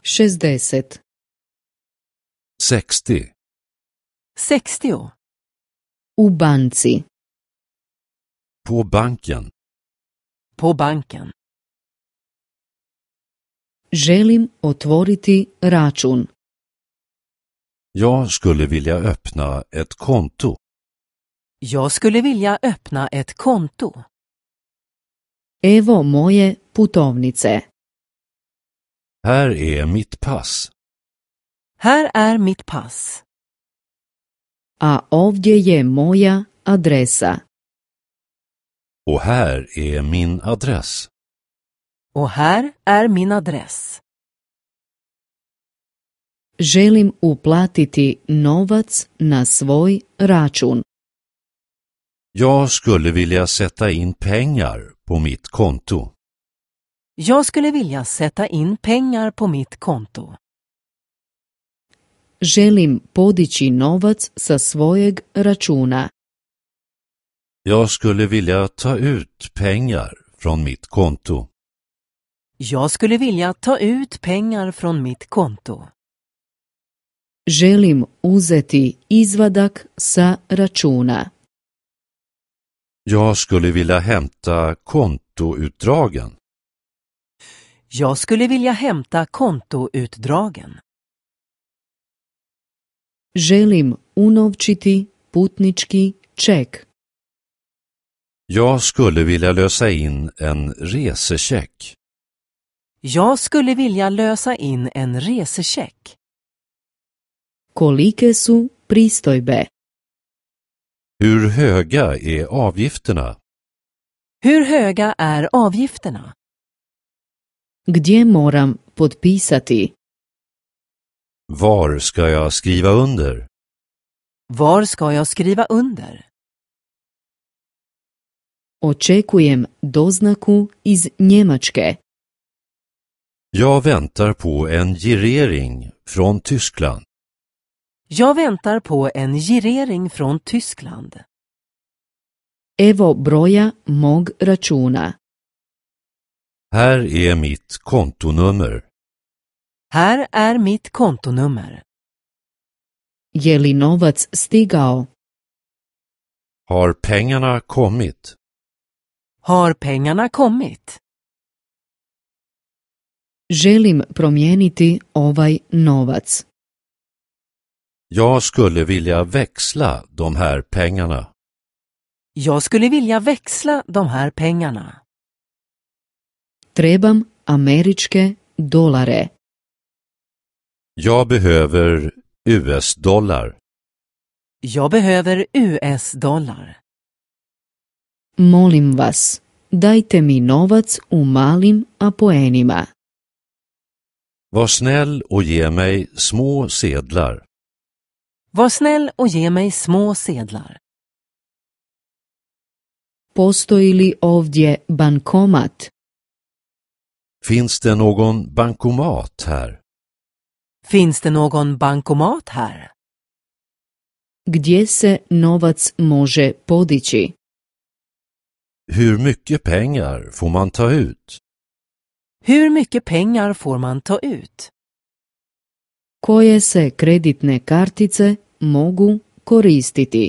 60 60. 60. u banci, På banken. På banken. želim otvoriti račun. Jag skulle vilja öppna ett konto. Jag skulle vilja öppna ett konto. Evo moje putovnice. Här är mitt pass. Här är mitt pass. A ovdje je moja adresa. Och här är min adress. Och här är min adress. Želim uplatiti novac na svoj račun. Jag skulle vilja sätta in pengar på mitt konto. Jag skulle vilja sätta in pengar på mitt konto. Želim podići novac sa svojeg računa. Jag skulle vilja ta ut pengar från mitt konto. Jag skulle vilja ta ut pengar från mitt konto. Želim uzeti izvadak sa računa. Jag skulle vilja hämta kontoutdragen. Jag skulle vilja hämta kontoutdragen. Želim unovčiti putnički ček. Jag skulle vilja lösa in en resecheck. Jag skulle vilja lösa in en resecheck. Kolike su pristojbe? Hur höga är avgifterna? Hur höga är avgifterna? Gdje moram potpisati? Var ska jag skriva under? Var ska jag skriva under? Očekujem doznaku iz Njemačke. Jag väntar på en girering från Tyskland. Jag väntar på en girering från Tyskland. Evo broja mog računa. Här är mitt kontonummer. Här är mitt kontonummer. Je li novac stigao? Har pengarna kommit? Har pengarna kommit? Želim promijeniti ovaj novac. Jag skulle vilja växla de här pengarna. Jag skulle vilja växla de här pengarna. Trebam američke dolare. Jag behöver US-dollar. Jag behöver US-dollar. Molim vas, dajte mi novac u malim apoenima. Var snäll och ge mig små sedlar. Var snäll och ge mig små sedlar. Postoji li ovdje bankomat? Finns det någon bankomat här? Finns det någon bankomat här? Gdje se novac može podići? Hur mycket pengar får man ta ut? Hur mycket pengar får man ta ut? Koje se kreditne kartice mogu koristiti?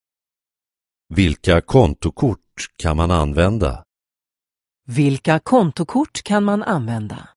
Vilka kontokort kan man använda? Vilka kontokort kan man använda?